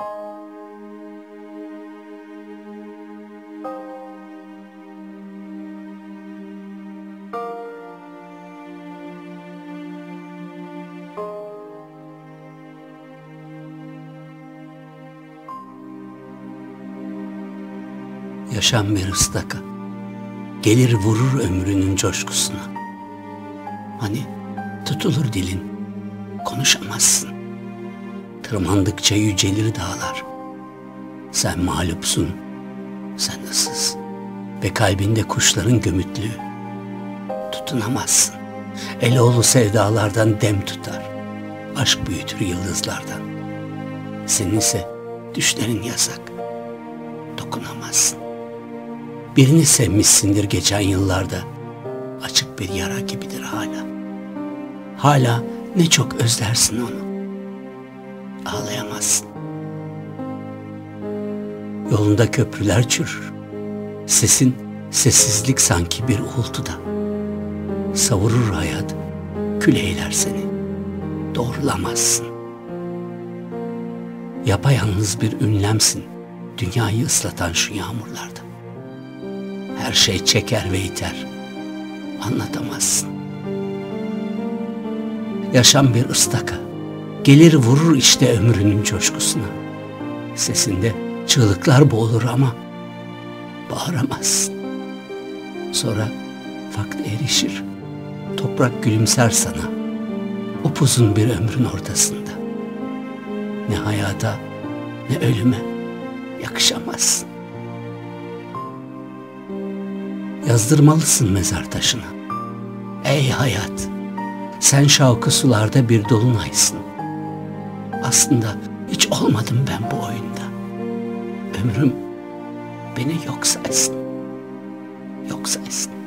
Yaşam bir ıstaka, gelir vurur ömrünün coşkusuna. Hani tutulur dilin, konuşamazsın. Tırmandıkça yücelir dağlar. Sen mağlupsun, sen ıssız ve kalbinde kuşların gömütlüğü. Tutunamazsın, Eloğlu sevdalardan dem tutar. Aşk büyütür yıldızlardan. Senin ise düşlerin yasak, dokunamazsın. Birini sevmişsindir geçen yıllarda, açık bir yara gibidir hala. Hala ne çok özlersin onu, ağlayamazsın. Yolunda köprüler çürür, sesin sessizlik sanki bir uğultuda. Savurur hayat, kül eyler seni, doğrulamazsın. Yapayalnız bir ünlemsin, dünyayı ıslatan şu yağmurlarda. Her şey çeker ve iter, anlatamazsın. Yaşam bir ıstaka, gelir vurur işte ömrünün coşkusuna. Sesinde çığlıklar boğulur ama bağıramazsın. Sonra vakti erişir, toprak gülümser sana, upuzun bir ömrün ortasında. Ne hayata ne ölüme yakışamazsın. Yazdırmalısın mezar taşına. Ey hayat, sen şavkı sularda bir dolunaysın. Aslında hiç olmadım ben bu oyunda. Ömrüm beni yok saysın, yok saysın.